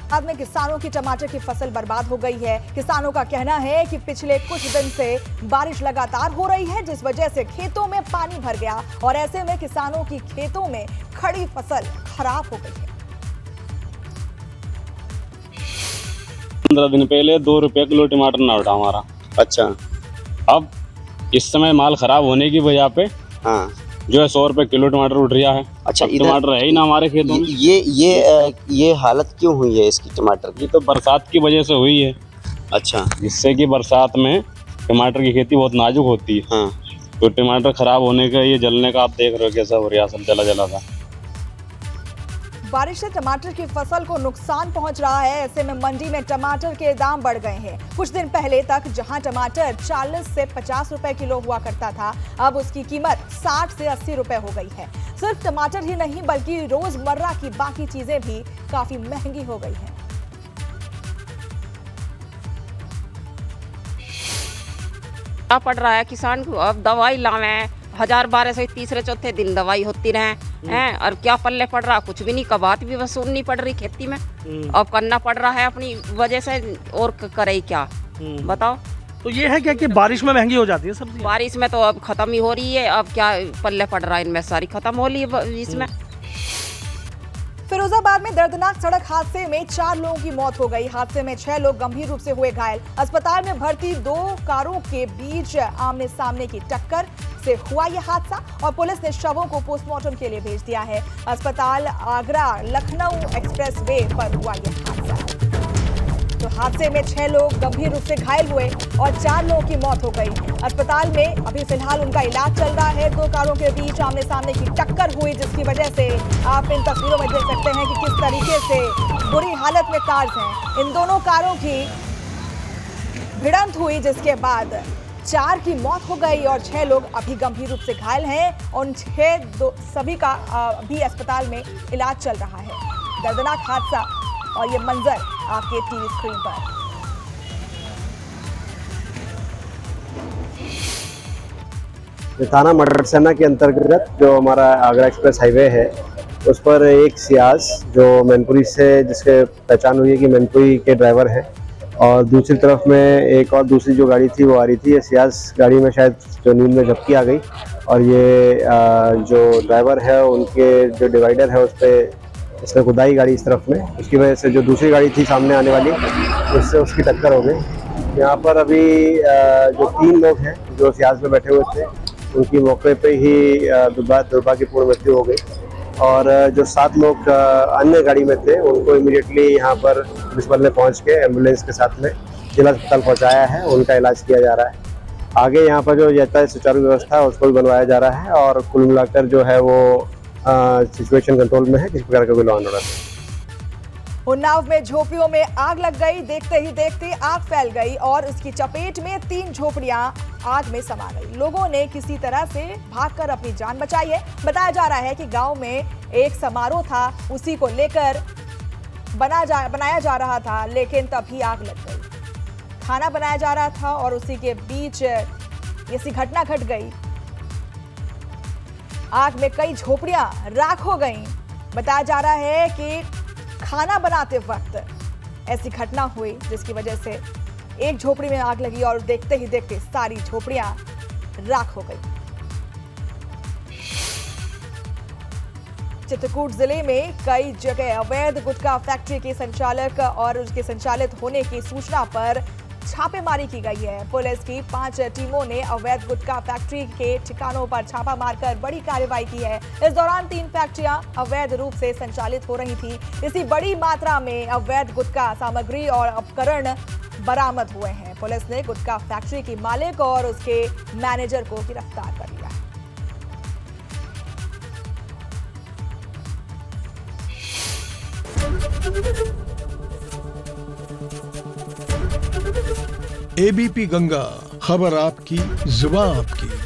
बाद में किसानों की टमाटर की फसल बर्बाद हो गई है। किसानों का कहना है कि पिछले कुछ दिन से बारिश लगातार हो रही है, जिस वजह से खेतों में पानी भर गया और ऐसे में किसानों की खेतों में खड़ी फसल खराब हो गई है। 15 दिन पहले 2 रुपए किलो टमाटर ना उठा हमारा। अच्छा। अब इस समय माल खराब होने की वजह पे हाँ, जो है 100 रुपए किलो टमाटर उठ रहा है। अच्छा, टमाटर है ही ना हमारे खेतों में। ये हालत क्यों हुई है इसकी टमाटर की? ये तो बरसात की वजह से हुई है। अच्छा। जिससे कि बरसात में टमाटर की खेती बहुत नाजुक होती है। हाँ। तो टमाटर खराब होने का, ये जलने का आप देख रहे हो कैसा हो रहा है, सब जला जला था। बारिश से टमाटर की फसल को नुकसान पहुंच रहा है। ऐसे में मंडी में टमाटर के दाम बढ़ गए हैं। कुछ दिन पहले तक जहां टमाटर 40 से 50 रुपए किलो हुआ करता था, अब उसकी कीमत 60 से 80 रुपए हो गई है। सिर्फ टमाटर ही नहीं बल्कि रोजमर्रा की बाकी चीजें भी काफी महंगी हो गई हैं। क्या पड़ रहा है किसान को? अब दवाई लावे 1000-1200 तीसरे चौथे दिन दवाई होती रहे हैं, और क्या पल्ले पड़ रहा? कुछ भी नहीं। कबात भी वसूलनी पड़ रही खेती में, अब करना पड़ रहा है अपनी वजह से, और करे क्या बताओ। तो ये है क्या कि बारिश में महंगी हो जाती है सब्जी? बारिश में तो अब खत्म ही हो रही है, अब क्या पल्ले पड़ रहा है, इनमें सारी खत्म हो रही है इसमें। फिरोजाबाद में दर्दनाक सड़क हादसे में 4 लोगों की मौत हो गई। हादसे में 6 लोग गंभीर रूप से हुए घायल। अस्पताल में भर्ती 2 कारों के बीच आमने सामने की टक्कर से हुआ यह हादसा और पुलिस ने शवों को पोस्टमार्टम के लिए भेज दिया है। अस्पताल आगरा लखनऊ एक्सप्रेसवे पर हुआ यह हादसा। तो हादसे में 6 लोग गंभीर रूप से घायल हुए और 4 लोगों की मौत हो गई। अस्पताल में अभी फिलहाल उनका इलाज चल रहा है। 2 कारों के बीच आमने सामने की टक्कर हुई, जिसकी वजह से आप इन तस्वीरों में देख सकते हैं कि किस तरीके से बुरी हालत में कार्स हैं। इन दोनों कारों की भिड़ंत हुई, जिसके बाद 4 की मौत हो गई और 6 लोग अभी गंभीर रूप से घायल हैं। उन सभी का अभी अस्पताल में इलाज चल रहा है। दर्दनाक हादसा और ये मंजर आपके टीवी स्क्रीन पर। थाना मडरसेना के अंतर्गत जो हमारा आगरा एक्सप्रेस हाईवे है, उस पर एक सियाज जो मैनपुरी से, जिसके पहचान हुई है कि मैनपुरी के ड्राइवर हैं, और दूसरी तरफ में एक और दूसरी जो गाड़ी थी वो आ रही थी। ये सियाज गाड़ी में शायद जो नींद में झपकी आ गई और ये जो ड्राइवर है उनके जो डिवाइडर है उस पर इसने खुदाई गाड़ी इस तरफ में, उसकी वजह से जो दूसरी गाड़ी थी सामने आने वाली, उससे उसकी टक्कर हो गई। यहाँ पर अभी जो 3 लोग हैं जो सियाज में बैठे हुए थे, उनकी मौके पे ही दुर्भाग्यपूर्ण मृत्यु हो गई और जो 7 लोग अन्य गाड़ी में थे उनको इमीडिएटली यहाँ पर पुलिस बल ने पहुँच के एम्बुलेंस के साथ में जिला अस्पताल पहुँचाया है। उनका इलाज किया जा रहा है। आगे यहाँ पर जो यातायात सुचारू व्यवस्था है उसको भी बनवाया जा रहा है और कुल मिलाकर जो है वो सिचुएशन कंट्रोल में है, किसी प्रकार का कोई लॉ एंड ऑर्डर नहीं। उन्नाव में झोपड़ियों में आग लग गई। देखते ही देखते आग फैल गई और उसकी चपेट में 3 झोपड़ियां आग में समा गई। लोगों ने किसी तरह से भागकर अपनी जान बचाई है। बताया जा रहा है कि गांव में एक समारोह था, उसी को लेकर बनाया जा रहा था, लेकिन तभी आग लग गई। खाना बनाया जा रहा था और उसी के बीच ऐसी घटना घट गई। आग में कई झोपड़ियां राख हो गईं। बताया जा रहा है कि खाना बनाते वक्त ऐसी घटना हुई, जिसकी वजह से एक झोपड़ी में आग लगी और देखते ही देखते सारी झोपड़ियां राख हो गई। चित्रकूट जिले में कई जगह अवैध गुटखा फैक्ट्री के संचालक और उसके संचालित होने की सूचना पर छापेमारी की गई है। पुलिस की 5 टीमों ने अवैध गुटखा फैक्ट्री के ठिकानों पर छापा मारकर बड़ी कार्रवाई की है। इस दौरान 3 फैक्ट्रियां अवैध रूप से संचालित हो रही थी। इसी बड़ी मात्रा में अवैध गुटखा सामग्री और उपकरण बरामद हुए हैं। पुलिस ने गुटखा फैक्ट्री की मालिक और उसके मैनेजर को गिरफ्तार कर लिया। एबीपी गंगा, खबर आपकी, जुबान आपकी।